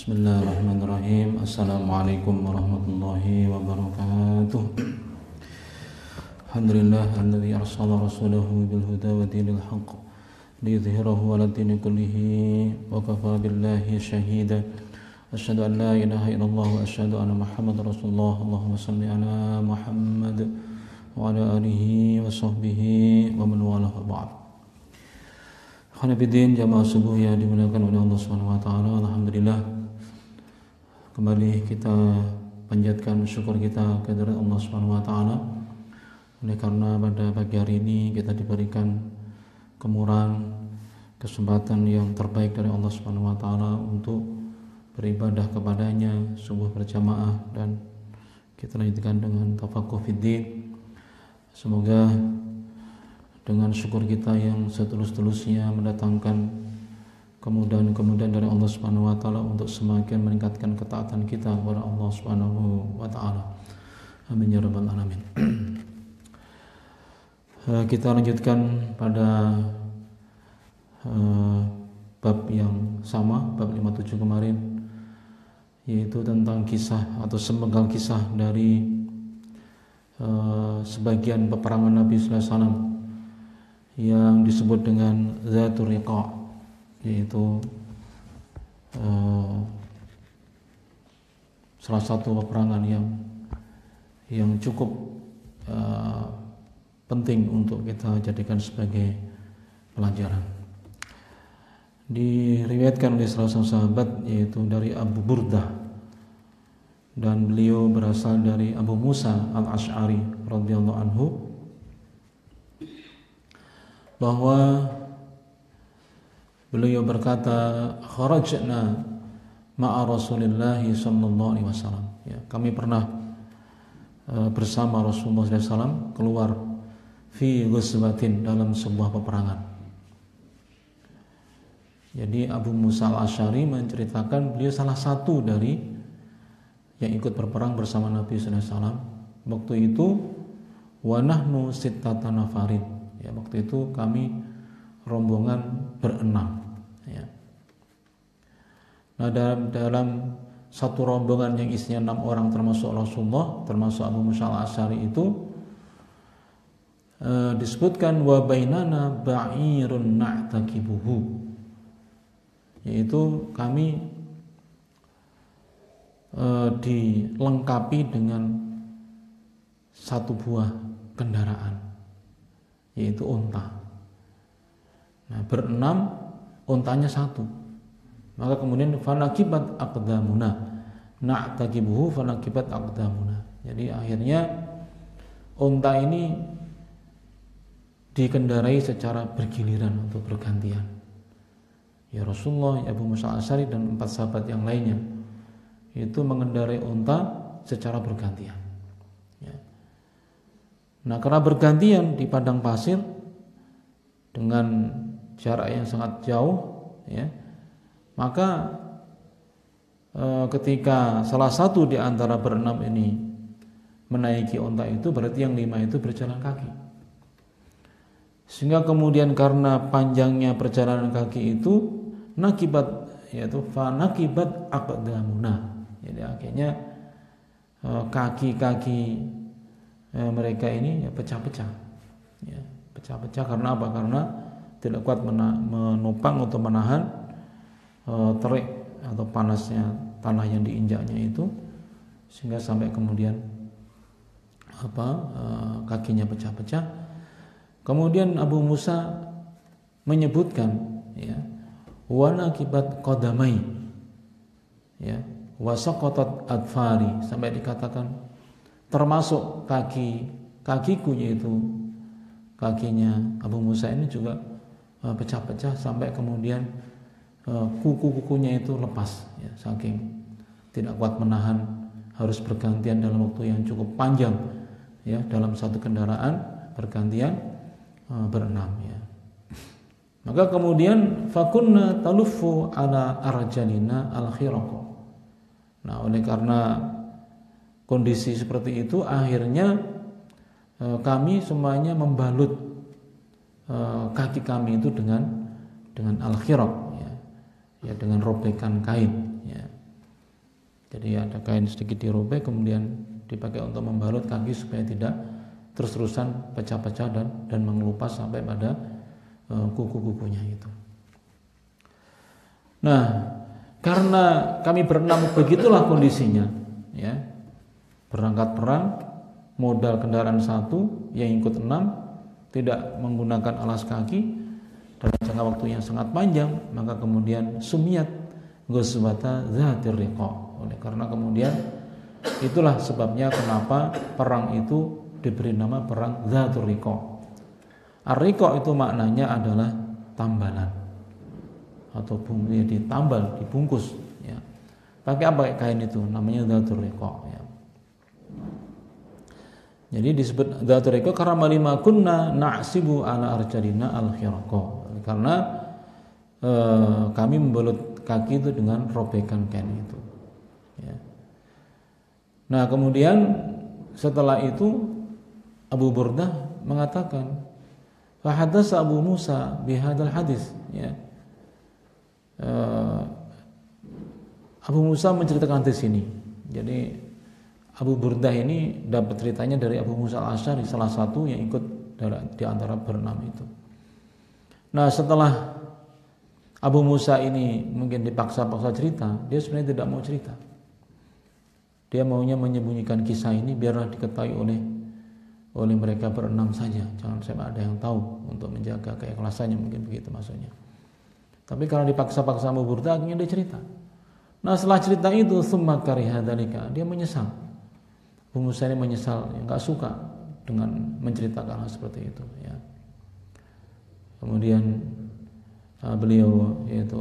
Bismillahirrahmanirrahim. Assalamualaikum warahmatullahi wabarakatuh. Alhamdulillah alladzi arsala rasulahu bil huda wa dinil haqq liyudhhirahu 'ala dini kullihi wa kafa billahi shahida. Asyhadu an la ilaha illallah wa asyhadu anna Muhammadar Rasulullah. Allahumma shalli ala Muhammad wa ala alihi wa sahbihi wa man walahu ba'd. Khonafidin jamaah subuh yang dimuliakan oleh Allah Subhanahu wa taala. Alhamdulillah kembali kita panjatkan syukur kita kepada Allah Subhanahu wa taala oleh karena pada pagi hari ini kita diberikan kemurahan kesempatan yang terbaik dari Allah Subhanahu wa taala untuk beribadah kepadanya subuh berjamaah, dan kita lanjutkan dengan tafaqquh fiddin. Semoga dengan syukur kita yang setulus-tulusnya mendatangkan kemudahan-kemudahan dari Allah Subhanahu wa taala untuk semakin meningkatkan ketaatan kita kepada Allah Subhanahu wa taala. Amin ya rabbal alamin. Kita lanjutkan pada bab yang sama, bab 57 kemarin, yaitu tentang kisah atau sepenggal kisah dari sebagian peperangan Nabi sallallahu alaihi wasallam yang disebut dengan Zatul Riqa', yaitu salah satu peperangan yang cukup penting untuk kita jadikan sebagai pelajaran. Diriwayatkan oleh salah satu sahabat, yaitu dari Abu Burdah, dan beliau berasal dari Abu Musa al-Ash'ari radhiyallahu anhu, bahwa beliau berkata, kharajna ma'a Rasulillah sallallahu alaihi wasallam. Ya, kami pernah bersama Rasulullah sallallahu alaihi wasallam keluar fi ghuswatin, dalam sebuah peperangan. Jadi Abu Musa al-Asy'ari menceritakan beliau salah satu dari yang ikut berperang bersama Nabi sallallahu alaihi wasallam. Waktu itu wa nahnu sittata nafarin. Ya, waktu itu kami rombongan berenam. Ya. Nah, dalam satu rombongan yang isinya 6 orang termasuk Rasulullah, termasuk Abu Musa al-Asy'ari itu, disebutkan wa bainana ba'irun na'takibuhu, yaitu kami dilengkapi dengan satu buah kendaraan, yaitu unta. Nah, berenam, untanya satu. Maka kemudian fanakibat aqdamuna, na'takibuhu fanakibat aqdamuna. Jadi akhirnya unta ini dikendarai secara bergiliran atau bergantian. Ya Rasulullah, ya Abu Musa al-Asy'ari dan 4 sahabat yang lainnya itu mengendarai unta secara bergantian. Ya. Nah, karena bergantian di padang pasir dengan jarak yang sangat jauh, ya, maka ketika salah satu di antara berenam ini menaiki unta itu, berarti yang 5 itu berjalan kaki. Sehingga kemudian karena panjangnya perjalanan kaki itu, nakibat, yaitu fanakibat aqdamuna. Jadi akhirnya kaki-kaki mereka ini ya pecah-pecah. Ya, pecah-pecah karena apa? Karena tidak kuat menopang atau menahan terik atau panasnya tanah yang diinjaknya itu, sehingga sampai kemudian kakinya pecah-pecah. Kemudian Abu Musa menyebutkan, ya, wa nakibat qadamai, ya, wa saqatat adfari, sampai dikatakan termasuk kakiku, yaitu kakinya Abu Musa ini juga pecah-pecah sampai kemudian kuku-kukunya itu lepas, ya, saking tidak kuat menahan, harus bergantian dalam waktu yang cukup panjang, ya, dalam satu kendaraan bergantian berenam, ya. Maka kemudian fakunna taluffu ala arjalina al-khiraq. Nah, oleh karena kondisi seperti itu, akhirnya kami semuanya membalut kaki kami itu dengan al-khiraq, ya, dengan robekan kain, ya. Jadi ada kain sedikit dirobek kemudian dipakai untuk membalut kaki supaya tidak terus-terusan pecah-pecah dan mengelupas sampai pada kuku-kukunya itu. Nah, karena kami berenam begitulah kondisinya, ya. Berangkat perang, modal kendaraan 1, yang ikut 6, tidak menggunakan alas kaki dalam jangka waktu yang sangat panjang, maka kemudian sumiyat ghazwata dzatir riqa. Oleh karena kemudian itulah sebabnya kenapa perang itu diberi nama perang dzatur riqa. Ar-riqa itu maknanya adalah tambalan atau ditambal, dibungkus, ya. Pakai apa kain itu? Namanya dzatur riqa, ya. Jadi disebut dzatur riqa karena malima kunna na'sibu ala arjadina al-khiraqa. Karena kami membalut kaki itu dengan robekan kain itu, ya. Nah, kemudian setelah itu Abu Burdah mengatakan, fa hadatsa Abu Musa bihadzal hadis, ya. Abu Musa menceritakan hadis ini. Jadi Abu Burdah ini dapat ceritanya dari Abu Musa al-Asy'ari, salah satu yang ikut di antara berenam itu. Nah, setelah Abu Musa ini mungkin dipaksa-paksa cerita, dia sebenarnya tidak mau cerita. Dia maunya menyembunyikan kisah ini biarlah diketahui oleh mereka berenam saja, jangan sampai ada yang tahu, untuk menjaga keikhlasannya, mungkin begitu maksudnya. Tapi kalau dipaksa-paksa Abu Burdah, akhirnya dia cerita. Nah, setelah cerita itu summa kariha dzalika, dia menyesal. Abu Musa ini menyesal, enggak suka dengan menceritakan hal seperti itu, ya. Kemudian beliau yaitu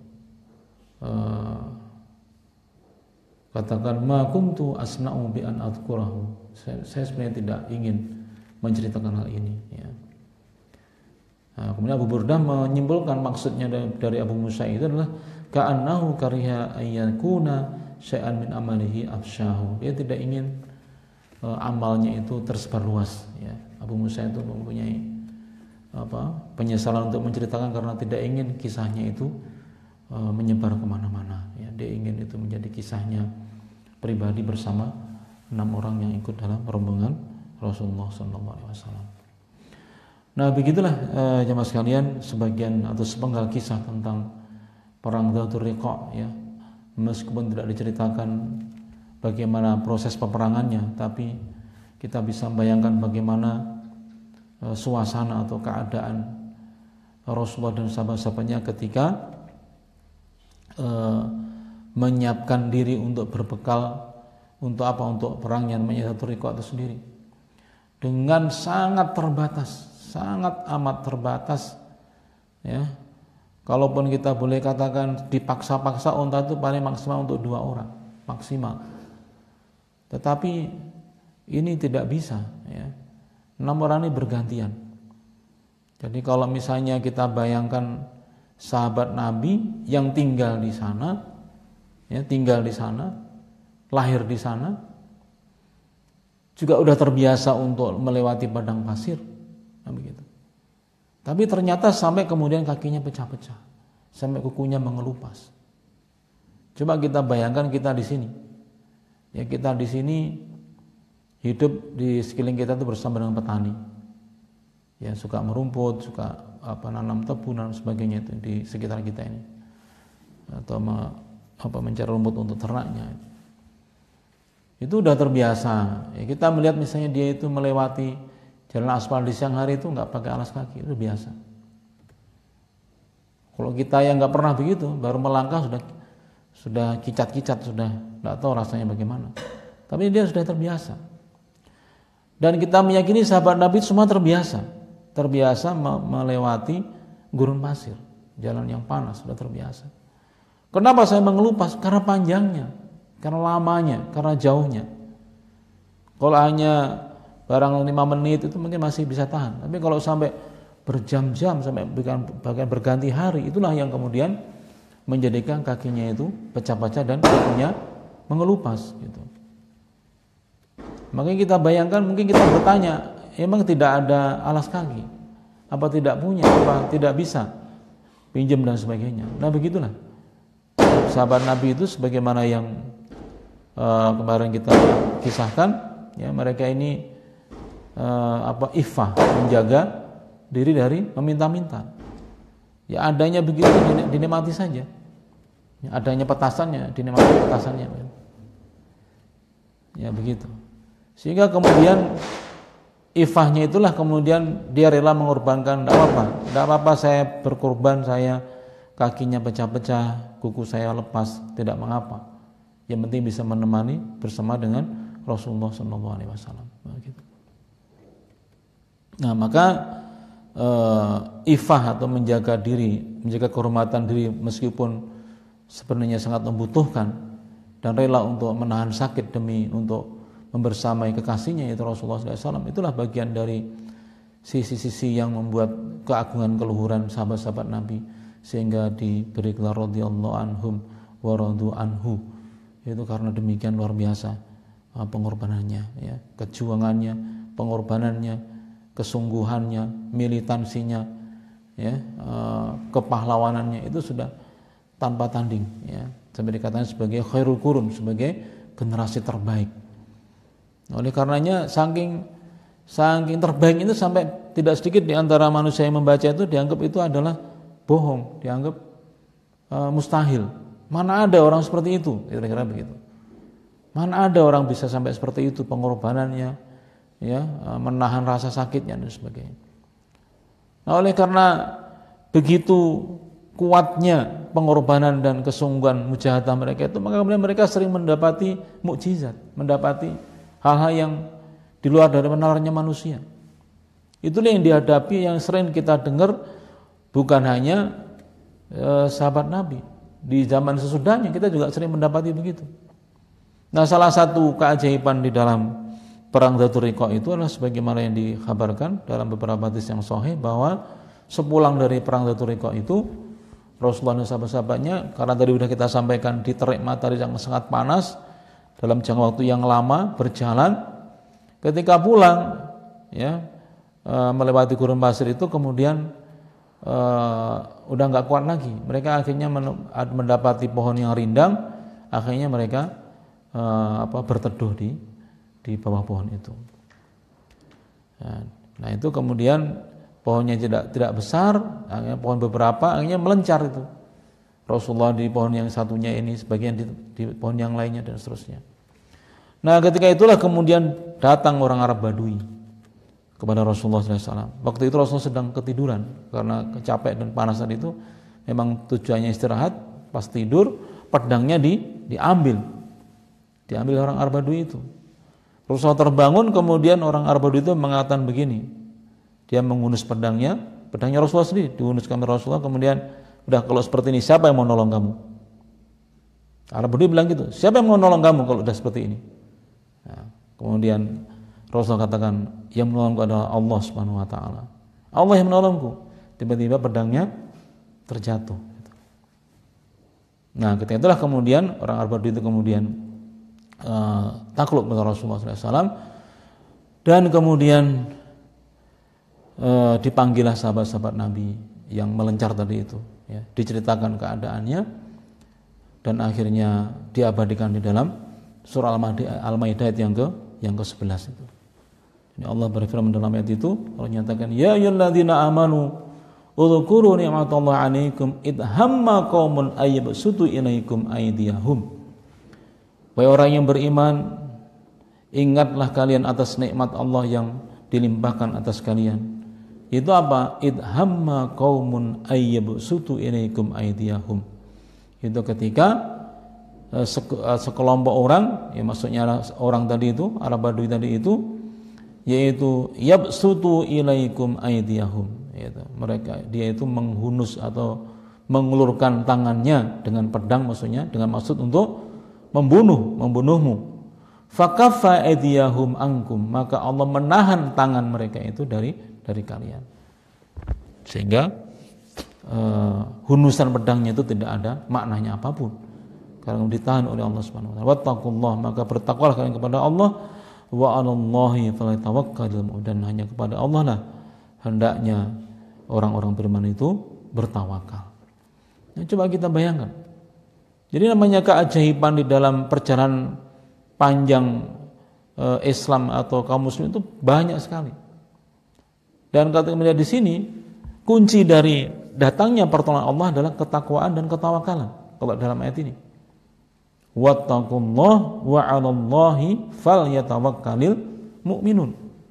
katakan ma kuntu asna'u bi an adhkurahu. Saya sebenarnya tidak ingin menceritakan hal ini, ya. Nah, kemudian Abu Burdah menyimpulkan maksudnya dari Abu Musa itu adalah ka'annahu kariha ayyakuna syai'an min amalihi afshahu. Dia tidak ingin amalnya itu tersebar luas, ya. Abu Musa itu mempunyai penyesalan untuk menceritakan karena tidak ingin kisahnya itu menyebar kemana-mana, ya. Dia ingin itu menjadi kisahnya pribadi bersama 6 orang yang ikut dalam rombongan Rasulullah SAW. Nah, begitulah jemaah sekalian sebagian atau sepenggal kisah tentang perang Dzatur Riqa, ya. Meskipun tidak diceritakan bagaimana proses peperangannya, tapi kita bisa membayangkan bagaimana suasana atau keadaan Rasulullah dan sahabat-sahabatnya ketika menyiapkan diri untuk berbekal untuk apa? Untuk perang yang namanya Dzatur Riqa itu sendiri. Dengan sangat terbatas, sangat amat terbatas, ya. Kalaupun kita boleh katakan dipaksa-paksa unta itu paling maksimal untuk 2 orang, maksimal. Tetapi ini tidak bisa, ya. 6 orang ini bergantian. Jadi kalau misalnya kita bayangkan sahabat Nabi yang tinggal di sana, ya, lahir di sana, juga udah terbiasa untuk melewati padang pasir, nah, begitu. Tapi ternyata sampai kemudian kakinya pecah-pecah, sampai kukunya mengelupas. Coba kita bayangkan kita di sini, ya, kita di sini hidup di sekeliling kita itu bersama dengan petani, ya, suka merumput, suka nanam tebu dan sebagainya itu di sekitar kita ini, atau mencari rumput untuk ternaknya. Itu udah terbiasa, ya. Kita melihat misalnya dia itu melewati jalan aspal di siang hari itu nggak pakai alas kaki, itu biasa. Kalau kita yang nggak pernah begitu, baru melangkah sudah kicat-kicat, sudah nggak tahu rasanya bagaimana. Tapi dia sudah terbiasa. Dan kita meyakini sahabat Nabi semua terbiasa melewati gurun pasir, jalan yang panas, sudah terbiasa. Kenapa saya mengelupas? Karena panjangnya, karena lamanya, karena jauhnya. Kalau hanya barang 5 menit itu mungkin masih bisa tahan, tapi kalau sampai berjam-jam, sampai bahkan berganti hari, itulah yang kemudian menjadikan kakinya itu pecah-pecah dan kakinya mengelupas, gitu. Makanya kita bayangkan, mungkin kita bertanya, emang tidak ada alas kaki? Apa tidak punya? Apa tidak bisa pinjam dan sebagainya? Nah, begitulah. Sahabat Nabi itu sebagaimana yang kemarin kita kisahkan, ya, mereka ini iffah, menjaga diri dari meminta-minta. Ya adanya begitu dinikmati saja. Ya, adanya petasannya dinikmati petasannya. Ya begitu. Sehingga kemudian iffahnya itulah kemudian dia rela mengorbankan, tidak apa-apa saya berkorban, saya kakinya pecah-pecah, kuku saya lepas, tidak mengapa. Yang penting bisa menemani bersama dengan Rasulullah SAW. Nah maka iffah atau menjaga diri, menjaga kehormatan diri meskipun sebenarnya sangat membutuhkan dan rela untuk menahan sakit demi untuk membersamai kekasihnya yaitu Rasulullah SAW, itulah bagian dari sisi-sisi yang membuat keagungan keluhuran sahabat-sahabat Nabi sehingga diberi gelar radhiyallahu anhum wa radu anhu, itu karena demikian luar biasa pengorbanannya, ya, kejuangannya, pengorbanannya, kesungguhannya, militansinya, ya, kepahlawanannya itu sudah tanpa tanding, ya, sampai dikatakan sebagai khairul qurun, sebagai generasi terbaik. Oleh karenanya saking terbaik itu sampai tidak sedikit di antara manusia yang membaca itu dianggap itu adalah bohong, dianggap mustahil. Mana ada orang seperti itu, kira-kira begitu. Mana ada orang bisa sampai seperti itu pengorbanannya, ya, menahan rasa sakitnya dan sebagainya. Nah, oleh karena begitu kuatnya pengorbanan dan kesungguhan mujahadah mereka itu, maka kemudian mereka sering mendapati mukjizat, mendapati hal-hal yang di luar dari nalarnya manusia. Itulah yang dihadapi, yang sering kita dengar bukan hanya sahabat Nabi, di zaman sesudahnya kita juga sering mendapati begitu. Nah, salah satu keajaiban di dalam perang Dzatur Riqa itu adalah sebagaimana yang dikhabarkan dalam beberapa hadis yang sahih bahwa sepulang dari perang Dzatur Riqa itu Rasulullah dan sahabat-sahabatnya, karena tadi sudah kita sampaikan diterik matahari yang sangat panas dalam jangka waktu yang lama berjalan, ketika pulang, ya, melewati gurun pasir itu kemudian udah nggak kuat lagi. Mereka akhirnya mendapati pohon yang rindang, akhirnya mereka berteduh di bawah pohon itu. Nah itu kemudian pohonnya tidak besar, akhirnya pohon beberapa akhirnya melencar itu. Rasulullah di pohon yang satunya ini, sebagian di pohon yang lainnya dan seterusnya. Nah ketika itulah kemudian datang orang Arab Badui kepada Rasulullah SAW. Waktu itu Rasulullah sedang ketiduran karena capek dan panas tadi itu. Memang tujuannya istirahat, pas tidur pedangnya diambil orang Arab Badui itu. Rasulullah terbangun, kemudian orang Arab Badui itu mengatakan begini, dia menghunus pedangnya Rasulullah sendiri dihunuskan oleh Rasulullah, kemudian udah kalau seperti ini siapa yang mau nolong kamu? Arab Badui bilang gitu, siapa yang mau nolong kamu kalau udah seperti ini? Nah, kemudian Rasulullah katakan, yang menolongku adalah Allah Subhanahu wa taala. Allah yang menolongku. Tiba-tiba pedangnya terjatuh. Nah, ketika itulah kemudian orang Arab Badui itu kemudian takluk kepada Rasulullah SAW, dan kemudian dipanggillah sahabat-sahabat Nabi yang melencar tadi itu, ya, diceritakan keadaannya, dan akhirnya diabadikan di dalam surah Al-Maidah ayat yang ke-11 itu. Ini Allah berfirman dalam ayat itu, Allah nyatakan, ya ayyuhalladzina amanu udhkuru ni'matallahi 'alaikum id hamma qaumun ayyabsutu ilaikum aydiyahum. Wahai orang yang beriman, ingatlah kalian atas nikmat Allah yang dilimpahkan atas kalian. Itu apa? Id hamma qaumun ayyabsutu ilaikum aydiyahum. Itu ketika sekelompok orang, ya maksudnya orang tadi itu, Arab Badui tadi itu, yaitu yabsutu ilaikum aydiyahum, yaitu dia itu menghunus atau mengulurkan tangannya dengan pedang, maksudnya dengan maksud untuk membunuhmu. Fakaffa aydiyahum ankum, maka Allah menahan tangan mereka itu dari kalian, sehingga hunusan pedangnya itu tidak ada maknanya apapun karena ditahan oleh Allah Subhanahu wa taala. Wattaqullah, maka bertakwalah kalian kepada Allah, wa 'alallahi falyatawakkalul mu'minun, dan hanya kepada Allah lah hendaknya orang-orang beriman itu bertawakal. Nah, coba kita bayangkan. Jadi namanya keajaiban di dalam perjalanan panjang Islam atau kaum muslim itu banyak sekali. Dan kemudian di sini kunci dari datangnya pertolongan Allah adalah ketakwaan dan ketawakalan. Kalau dalam ayat ini, wattaqullah wa 'alallahi falyatawakkalul mu'minun.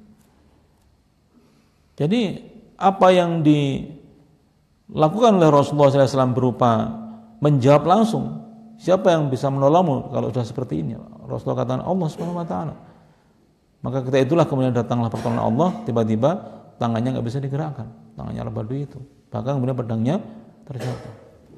Jadi apa yang dilakukan oleh Rasulullah SAW berupa menjawab langsung, siapa yang bisa menolongmu kalau sudah seperti ini? Rasulullah katakan Allah Subhanahu wa taala. Maka ketika itulah kemudian datanglah pertolongan Allah, tiba-tiba tangannya enggak bisa digerakkan, tangannya Al-Badui itu. Bahkan kemudian pedangnya terjatuh.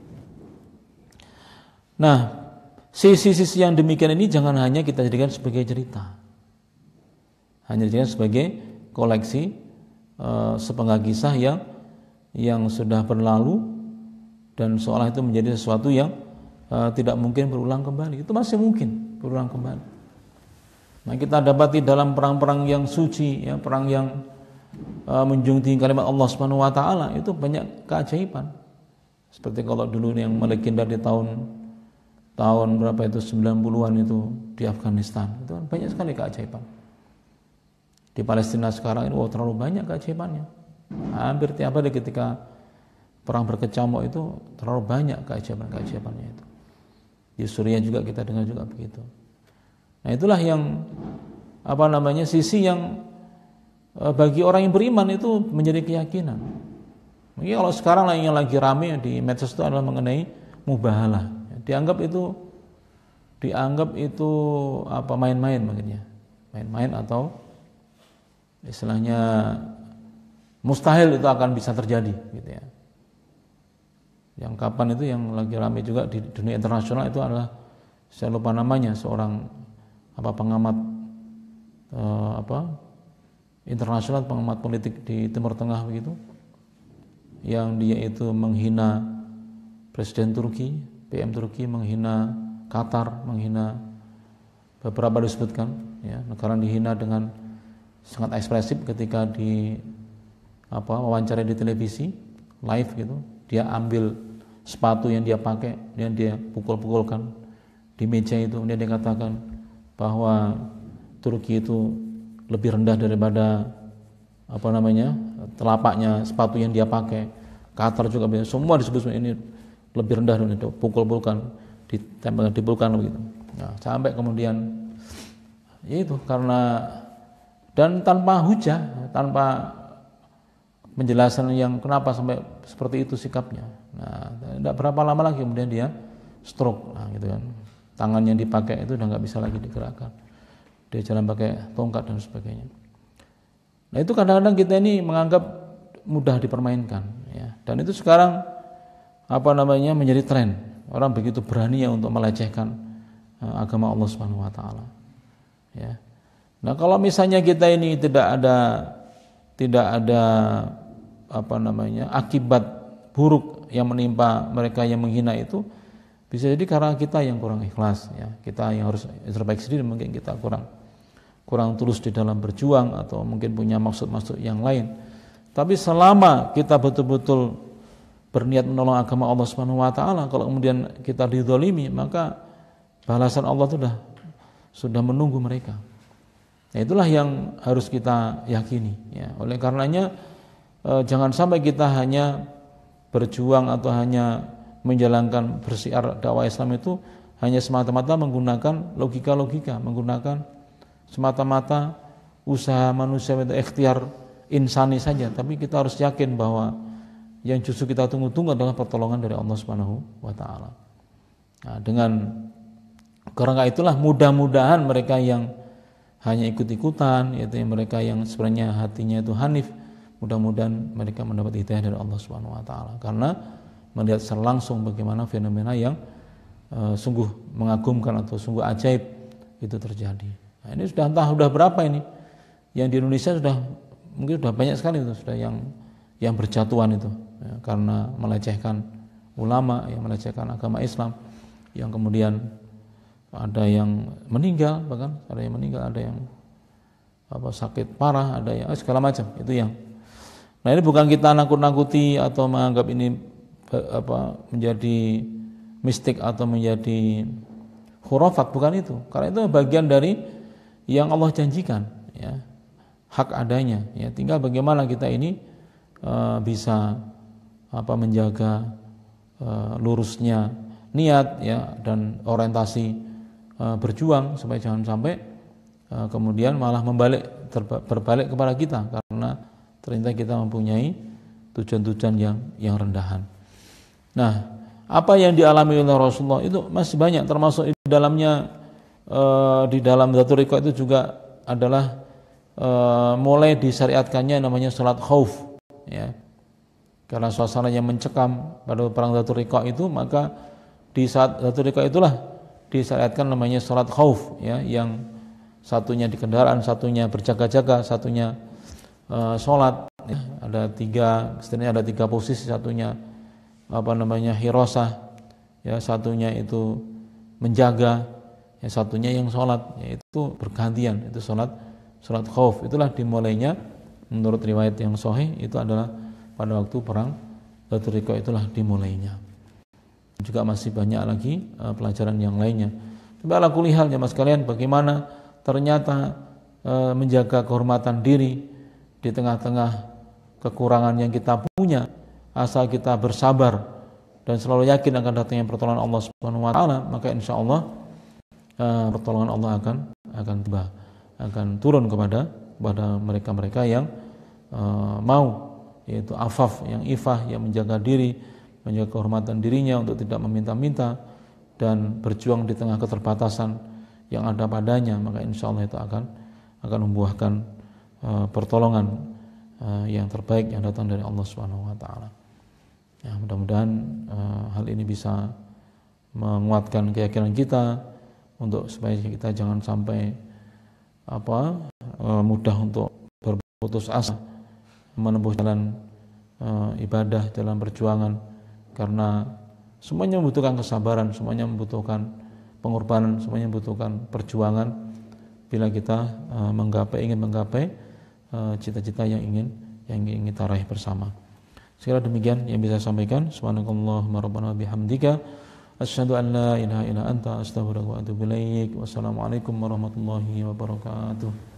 Nah, sisi-sisi yang demikian ini jangan hanya kita jadikan sebagai cerita, hanya dijadikan sebagai koleksi sepenggal kisah yang sudah berlalu dan seolah itu menjadi sesuatu yang tidak mungkin berulang kembali. Itu masih mungkin berulang kembali. Nah, kita dapati dalam perang-perang yang suci, ya, perang yang menjunjung tinggi kalimat Allah Subhanahu wa taala, itu banyak keajaiban. Seperti kalau dulu yang melegenda di tahun berapa itu 90-an itu di Afghanistan, itu kan banyak sekali keajaiban. Di Palestina sekarang ini terlalu banyak keajaibannya. Hampir tiap hari ketika perang berkecamuk itu terlalu banyak keajaiban-keajaibannya itu. Di Suriah juga kita dengar juga begitu. Nah, itulah yang sisi yang bagi orang yang beriman itu menjadi keyakinan. Mungkin kalau sekarang yang lagi rame di medsos itu adalah mengenai mubahalah. Dianggap itu main-main makanya. Main-main atau istilahnya mustahil itu akan bisa terjadi gitu ya. Yang kapan itu yang lagi rame juga di dunia internasional itu adalah, saya lupa namanya, seorang pengamat internasional, pengamat politik di Timur Tengah begitu, yang dia itu menghina Presiden Turki, PM Turki, menghina Qatar, menghina beberapa disebutkan, ya, negara dihina dengan sangat ekspresif ketika wawancara di televisi live gitu. Dia ambil sepatu yang dia pakai dan dia pukul-pukulkan di meja itu. Dia katakan bahwa Turki itu lebih rendah daripada telapaknya sepatu yang dia pakai. Qatar juga semua disebut ini lebih rendah dari itu, pukul-pukulkan, ditempelkan, dipulkan begitu. Nah, sampai kemudian itu karena dan tanpa hujah, tanpa penjelasan yang kenapa sampai seperti itu sikapnya. Nah, tidak berapa lama lagi kemudian dia stroke, gitu kan. Tangan yang dipakai itu udah nggak bisa lagi digerakkan. Dia jalan pakai tongkat dan sebagainya. Nah, itu kadang-kadang kita ini menganggap mudah dipermainkan, ya. Dan itu sekarang menjadi tren. Orang begitu berani ya untuk melecehkan agama Allah Subhanahu wa taala. Ya. Nah, kalau misalnya kita ini tidak ada akibat buruk yang menimpa mereka yang menghina itu, bisa jadi karena kita yang kurang ikhlas, ya. Kita yang harus terbaik sendiri, mungkin kita kurang tulus di dalam berjuang atau mungkin punya maksud-maksud yang lain. Tapi selama kita betul-betul berniat menolong agama Allah Subhanahu wa taala, kalau kemudian kita dizalimi, maka balasan Allah itu sudah menunggu mereka. Nah, itulah yang harus kita yakini, ya. Oleh karenanya jangan sampai kita hanya berjuang atau hanya menjalankan bersiar dakwah Islam itu hanya semata-mata menggunakan logika-logika, menggunakan semata-mata usaha manusia itu ikhtiar insani saja, tapi kita harus yakin bahwa yang justru kita tunggu-tunggu adalah pertolongan dari Allah Subhanahu wa taala. Nah, karena itulah mudah-mudahan mereka yang hanya ikut-ikutan, yaitu mereka yang sebenarnya hatinya itu hanif, mudah-mudahan mereka mendapat hidayah dari Allah Subhanahu wa taala, karena melihat secara langsung bagaimana fenomena yang sungguh mengagumkan atau sungguh ajaib itu terjadi. Nah, ini sudah berapa ini yang di Indonesia mungkin sudah banyak sekali itu sudah yang berjatuhan itu, ya, karena melecehkan ulama, yang melecehkan agama Islam, yang kemudian ada yang meninggal, bahkan ada yang meninggal, ada yang sakit parah, ada yang segala macam itu yang. Nah, ini bukan kita nakut-nakuti atau menganggap ini menjadi mistik atau menjadi khurafat, bukan itu. Karena itu bagian dari yang Allah janjikan, ya, hak adanya. Ya, tinggal bagaimana kita ini bisa menjaga lurusnya niat, ya, dan orientasi berjuang supaya jangan sampai kemudian malah berbalik kepada kita karena ternyata kita mempunyai tujuan-tujuan yang rendahan. Nah, apa yang dialami oleh Rasulullah itu masih banyak, termasuk di dalamnya di dalam Dhatul Riqa itu juga adalah mulai disyariatkannya namanya salat khauf, ya. Karena suasananya mencekam pada perang Dhatul Riqa itu, maka di saat Dhatul Riqa itulah disyariatkan namanya salat khauf, ya, yang satunya di kendaraan, satunya berjaga-jaga, satunya sholat, ya. Setidaknya ada tiga posisi, satunya hirosah, ya, satunya itu menjaga, ya, satunya yang sholat, yaitu bergantian, itu sholat khauf. Itulah dimulainya menurut riwayat yang sahih itu adalah pada waktu perang Dhatul Riqa, itulah dimulainya. Juga masih banyak lagi pelajaran yang lainnya. Tapi ala kulli hal, jemaah sekalian, bagaimana ternyata menjaga kehormatan diri di tengah-tengah kekurangan yang kita punya, asal kita bersabar dan selalu yakin akan datangnya pertolongan Allah Subhanahu wa taala, maka insyaallah pertolongan Allah akan turun kepada mereka-mereka yang mau, yaitu afaf, yang ifah, yang menjaga diri, menjaga kehormatan dirinya untuk tidak meminta-minta dan berjuang di tengah keterbatasan yang ada padanya, maka insya Allah itu akan membuahkan pertolongan yang terbaik yang datang dari Allah Subhanahu wa taala. Ya, mudah-mudahan hal ini bisa menguatkan keyakinan kita untuk supaya kita jangan sampai mudah untuk berputus asa menempuh jalan ibadah, jalan perjuangan, karena semuanya membutuhkan kesabaran, semuanya membutuhkan pengorbanan, semuanya membutuhkan perjuangan bila kita ingin menggapai cita-cita yang ingin kita raih bersama. Sekira demikian yang bisa saya sampaikan. Subhanakallahumma rabbana bihamdika asyhadu an la ilaha illa anta astaghfiruka wa atubu ilaik. Wassalamualaikum warahmatullahi wabarakatuh.